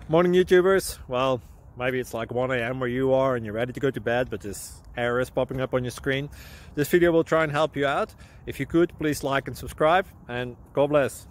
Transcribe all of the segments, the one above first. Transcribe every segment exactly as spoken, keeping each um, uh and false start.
Morning YouTubers. Well, maybe it's like one A M where you are and you're ready to go to bed, but this error is popping up on your screen. This video will try and help you out. If you could, please like and subscribe, and God bless.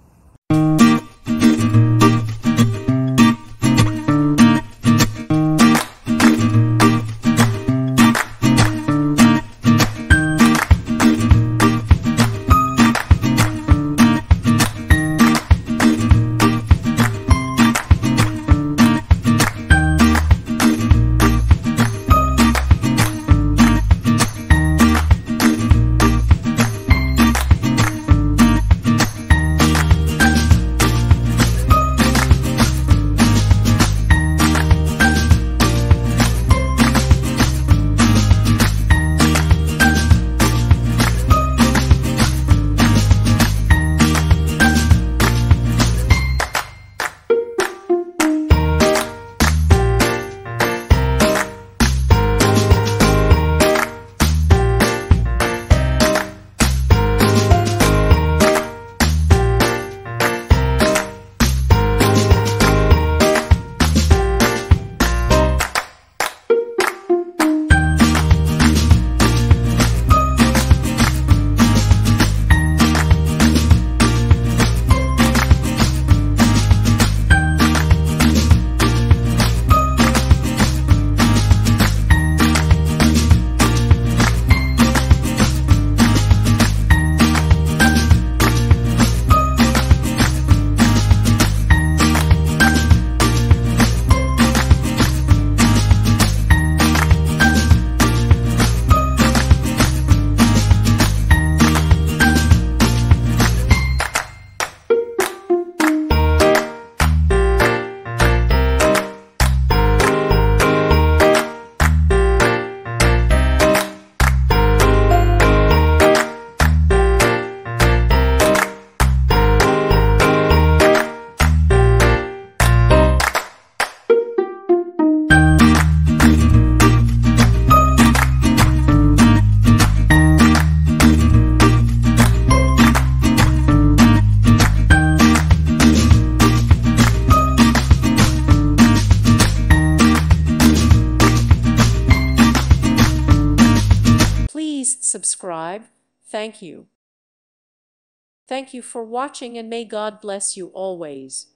Please subscribe. Thank you. Thank you for watching, and may God bless you always.